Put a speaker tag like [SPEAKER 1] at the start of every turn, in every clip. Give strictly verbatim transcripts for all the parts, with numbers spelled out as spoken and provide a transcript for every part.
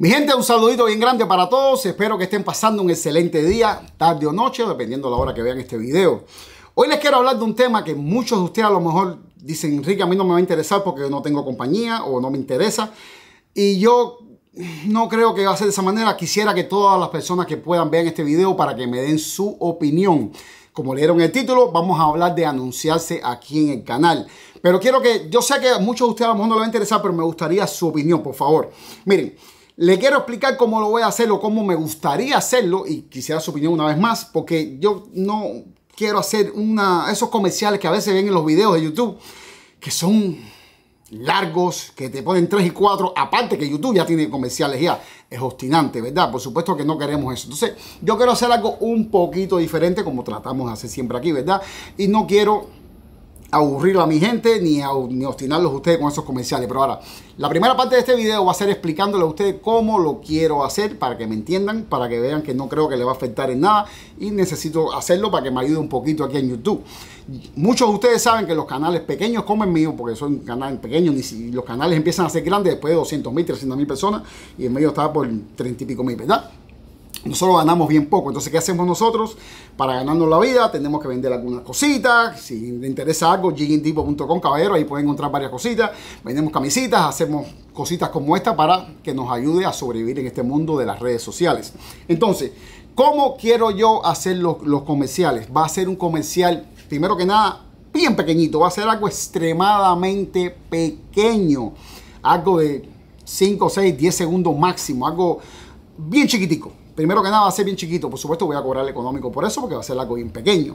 [SPEAKER 1] Mi gente, un saludito bien grande para todos. Espero que estén pasando un excelente día, tarde o noche, dependiendo de la hora que vean este video. Hoy les quiero hablar de un tema que muchos de ustedes a lo mejor dicen: Enrique, a mí no me va a interesar porque no tengo compañía o no me interesa. Y yo no creo que va a ser de esa manera. Quisiera que todas las personas que puedan vean este video para que me den su opinión. Como leyeron el título, vamos a hablar de anunciarse aquí en el canal. Pero quiero que, yo sé que a muchos de ustedes a lo mejor no les va a interesar, pero me gustaría su opinión, por favor. Miren, le quiero explicar cómo lo voy a hacer o cómo me gustaría hacerlo, y quisiera su opinión una vez más, porque yo no quiero hacer una, esos comerciales que a veces ven en los videos de YouTube, que son largos, que te ponen tres y cuatro, aparte que YouTube ya tiene comerciales ya. Es obstinante, ¿verdad? Por supuesto que no queremos eso. Entonces, yo quiero hacer algo un poquito diferente, como tratamos de hacer siempre aquí, ¿verdad? Y no quiero aburrir a mi gente ni, a, ni obstinarlos a ustedes con esos comerciales. Pero ahora, la primera parte de este video va a ser explicándole a ustedes cómo lo quiero hacer, para que me entiendan, para que vean que no creo que le va a afectar en nada, y necesito hacerlo para que me ayude un poquito aquí en YouTube. Muchos de ustedes saben que los canales pequeños como el mío, porque son canales pequeños, ni si los canales empiezan a ser grandes después de doscientos mil, trescientos mil personas, y el medio estaba por treinta y pico mil, ¿verdad? Nosotros ganamos bien poco. Entonces, ¿qué hacemos nosotros? Para ganarnos la vida, tenemos que vender algunas cositas. Si les interesa algo, jigging depot punto com, caballero, ahí pueden encontrar varias cositas. Vendemos camisitas, hacemos cositas como esta para que nos ayude a sobrevivir en este mundo de las redes sociales. Entonces, ¿cómo quiero yo hacer los, los comerciales? Va a ser un comercial, primero que nada, bien pequeñito. Va a ser algo extremadamente pequeño. Algo de cinco, seis, diez segundos máximo. Algo bien chiquitico. Primero que nada va a ser bien chiquito. Por supuesto voy a cobrar económico por eso, porque va a ser algo bien pequeño.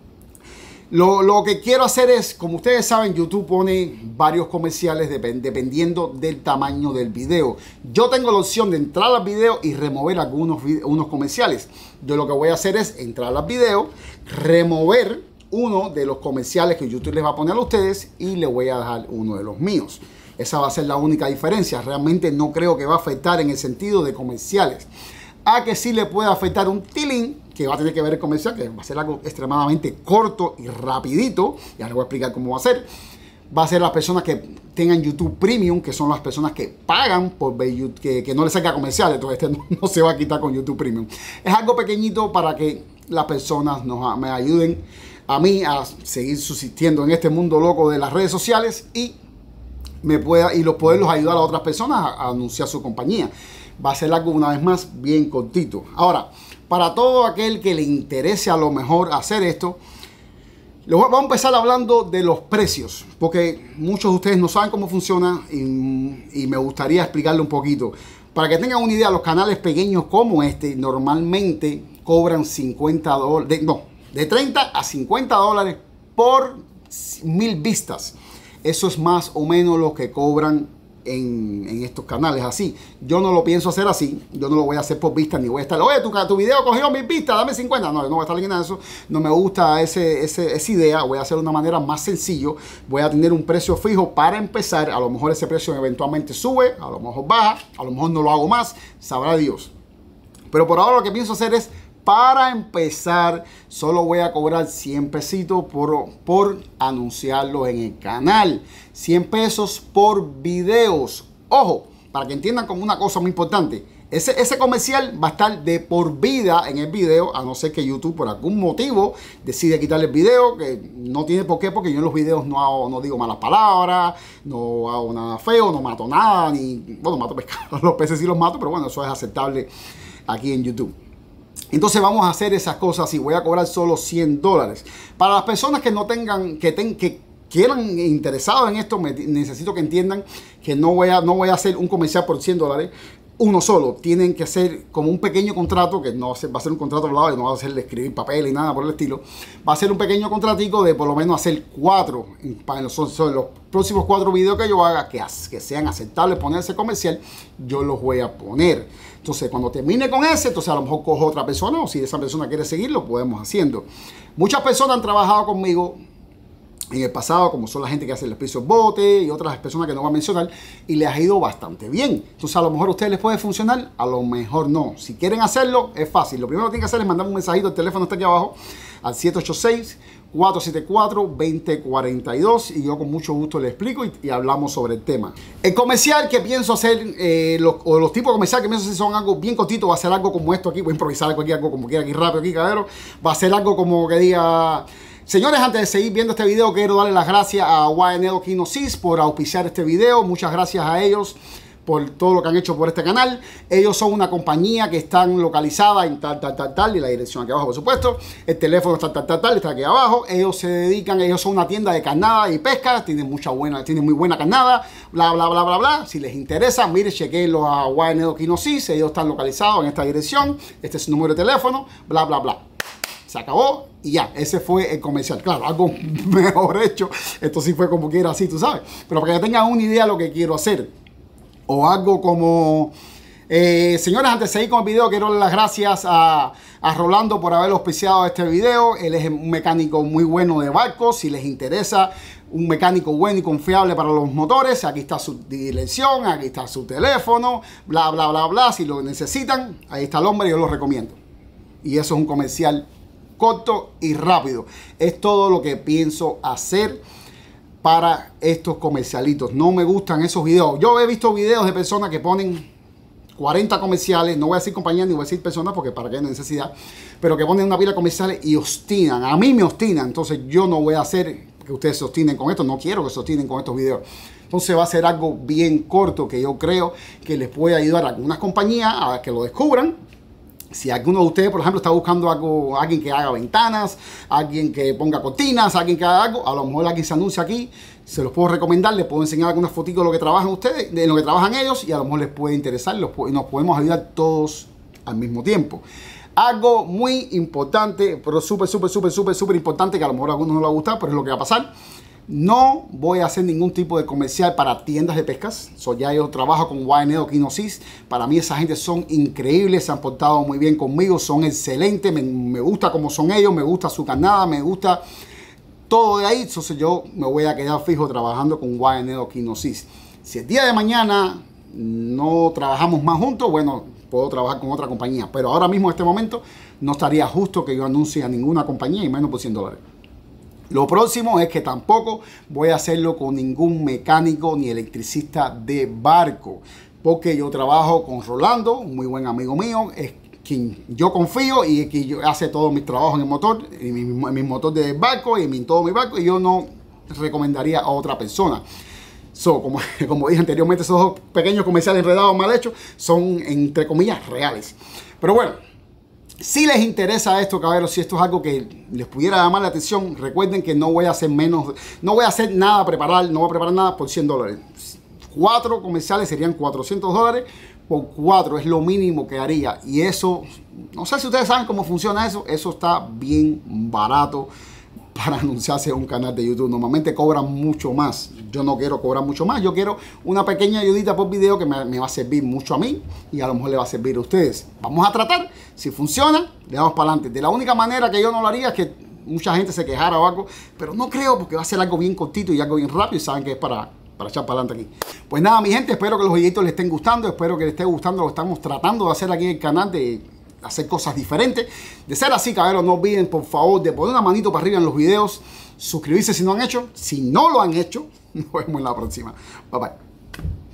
[SPEAKER 1] Lo, lo que quiero hacer es, como ustedes saben, YouTube pone varios comerciales depend, dependiendo del tamaño del video. Yo tengo la opción de entrar al video y remover algunos unos comerciales. Yo lo que voy a hacer es entrar al video, remover uno de los comerciales que YouTube les va a poner a ustedes y le voy a dejar uno de los míos. Esa va a ser la única diferencia. Realmente no creo que va a afectar en el sentido de comerciales. A que sí le puede afectar un tilín, que va a tener que ver el comercial, que va a ser algo extremadamente corto y rapidito. Ya les voy a explicar cómo va a ser. Va a ser las personas que tengan YouTube Premium, que son las personas que pagan por ver YouTube, que, que no les saca comerciales. Entonces este no, no se va a quitar con YouTube Premium. Es algo pequeñito para que las personas nos, me ayuden a mí a seguir subsistiendo en este mundo loco de las redes sociales, y me pueda y los poderlos ayudar a otras personas a, a anunciar su compañía. Va a ser algo, una vez más, bien cortito. Ahora, para todo aquel que le interese a lo mejor hacer esto, vamos a empezar hablando de los precios, porque muchos de ustedes no saben cómo funciona, y, y me gustaría explicarle un poquito. Para que tengan una idea, los canales pequeños como este normalmente cobran cincuenta dólares, no, de treinta a cincuenta dólares por mil vistas. Eso es más o menos lo que cobran En, en estos canales así. Yo no lo pienso hacer así. Yo no lo voy a hacer por vistas, ni voy a estar, oye, tu, tu video cogió mil vistas, dame cincuenta. No, yo no voy a estar leyendo eso. No me gusta ese, ese, esa idea. Voy a hacer de una manera más sencillo. Voy a tener un precio fijo para empezar. A lo mejor ese precio eventualmente sube, a lo mejor baja, a lo mejor no lo hago más, sabrá Dios. Pero por ahora lo que pienso hacer es, para empezar, solo voy a cobrar cien pesitos por, por anunciarlo en el canal. cien pesos por videos. Ojo, para que entiendan como una cosa muy importante. Ese, ese comercial va a estar de por vida en el video, a no ser que YouTube por algún motivo decide quitarle el video, que no tiene por qué, porque yo en los videos no, hago, no digo malas palabras, no hago nada feo, no mato nada, ni, bueno, mato pescados, los peces sí los mato, pero bueno, eso es aceptable aquí en YouTube. Entonces vamos a hacer esas cosas y voy a cobrar solo cien dólares. Para las personas que no tengan, que, ten, que quieran interesados en esto, me, necesito que entiendan que no voy, a, no voy a hacer un comercial por cien dólares. Uno solo. Tienen que hacer como un pequeño contrato, que no va a ser, va a ser un contrato hablado, no va a ser de escribir papel y nada por el estilo. Va a ser un pequeño contratico de por lo menos hacer cuatro, para los, son los próximos cuatro videos que yo haga, que, que sean aceptables ponerse comercial, yo los voy a poner. Entonces, cuando termine con ese, entonces a lo mejor cojo otra persona, o si esa persona quiere seguirlo, podemos haciendo. Muchas personas han trabajado conmigo en el pasado, como son la gente que hace el precio bote y otras personas que no voy a mencionar, y les ha ido bastante bien. Entonces, a lo mejor a ustedes les puede funcionar, a lo mejor no. Si quieren hacerlo, es fácil. Lo primero que tienen que hacer es mandar un mensajito, el teléfono está aquí abajo, al siete ocho seis, cuatro siete cuatro, dos cero cuatro dos y yo con mucho gusto le explico y, y hablamos sobre el tema. El comercial que pienso hacer, eh, los, o los tipos de comercial que pienso hacer son algo bien cortito. Va a ser algo como esto aquí, voy a improvisar algo aquí, algo como quiera aquí rápido aquí, cabrero. Va a ser algo como que diga... Señores, antes de seguir viendo este video, quiero darle las gracias a Y N E Kino Sys por auspiciar este video. Muchas gracias a ellos por todo lo que han hecho por este canal. Ellos son una compañía que están localizada en tal, tal, tal, tal, y la dirección aquí abajo, por supuesto. El teléfono está tal, tal, tal, está aquí abajo. Ellos se dedican, ellos son una tienda de carnada y pesca, tienen mucha buena, tienen muy buena carnada, bla, bla, bla, bla, bla. Si les interesa, mire, chequenlo a Y N E Kino Sys. Ellos están localizados en esta dirección. Este es su número de teléfono, bla, bla, bla. Se acabó y ya, ese fue el comercial. Claro, algo mejor hecho. Esto sí fue como quiera, así, tú sabes. Pero para que tengan una idea de lo que quiero hacer. O algo como... Eh, señores, antes de seguir con el video, quiero dar las gracias a, a Rolando por haber auspiciado este video. Él es un mecánico muy bueno de barcos. Si les interesa un mecánico bueno y confiable para los motores, aquí está su dirección, aquí está su teléfono, bla, bla, bla, bla. Si lo necesitan, ahí está el hombre, yo lo recomiendo. Y eso es un comercial corto y rápido. Es todo lo que pienso hacer para estos comercialitos. No me gustan esos videos. Yo he visto videos de personas que ponen cuarenta comerciales, no voy a decir compañía ni voy a decir personas porque para qué hay necesidad, pero que ponen una pila de comerciales y obstinan. A mí me obstinan, entonces yo no voy a hacer que ustedes se obstinen con esto, no quiero que se obstinen con estos videos. Entonces va a ser algo bien corto que yo creo que les puede ayudar a algunas compañías a que lo descubran. Si alguno de ustedes, por ejemplo, está buscando algo, alguien que haga ventanas, alguien que ponga cortinas, alguien que haga algo, a lo mejor alguien se anuncia aquí, se los puedo recomendar, les puedo enseñar algunas fotitos de lo que trabajan ustedes, de lo que trabajan ellos, y a lo mejor les puede interesar y nos podemos ayudar todos al mismo tiempo. Algo muy importante, pero súper, súper, súper, súper, súper importante, que a lo mejor a algunos no les va a gustar, pero es lo que va a pasar. No voy a hacer ningún tipo de comercial para tiendas de pescas. So, ya yo trabajo con Y N E Kino Sys. Para mí esa gente son increíbles, se han portado muy bien conmigo, son excelentes, me, me gusta cómo son ellos, me gusta su carnada, me gusta todo de ahí. Entonces yo me voy a quedar fijo trabajando con Y N E Kino Sys. Si el día de mañana no trabajamos más juntos, bueno, puedo trabajar con otra compañía. Pero ahora mismo en este momento no estaría justo que yo anuncie a ninguna compañía y menos por cien dólares. Lo próximo es que tampoco voy a hacerlo con ningún mecánico ni electricista de barco, porque yo trabajo con Rolando, un muy buen amigo mío, es quien yo confío y es quien yo hace todos mis trabajos en el motor, en mi, en mi motor de barco y en todo mi barco, y yo no recomendaría a otra persona. So, como, como dije anteriormente, esos dos pequeños comerciales enredados mal hechos son, entre comillas, reales. Pero bueno, si les interesa esto, caballeros, si esto es algo que les pudiera llamar la atención, recuerden que no voy a hacer menos, no voy a hacer nada, preparar, no voy a preparar nada por cien dólares. Cuatro comerciales serían cuatrocientos dólares por cuatro, es lo mínimo que haría. Y eso, no sé si ustedes saben cómo funciona eso, eso está bien barato para anunciarse en un canal de YouTube. Normalmente cobran mucho más. Yo no quiero cobrar mucho más. Yo quiero una pequeña ayudita por video que me, me va a servir mucho a mí y a lo mejor le va a servir a ustedes. Vamos a tratar. Si funciona, le damos para adelante. De la única manera que yo no lo haría es que mucha gente se quejara o algo, pero no creo porque va a ser algo bien cortito y algo bien rápido y saben que es para, para echar para adelante aquí. Pues nada, mi gente, espero que los videitos les estén gustando. Espero que les esté gustando lo que estamos tratando de hacer aquí en el canal, de hacer cosas diferentes. De ser así, caballeros, no olviden por favor de poner una manito para arriba en los videos, suscribirse si no han hecho. Si no lo han hecho, nos vemos en la próxima. Bye bye.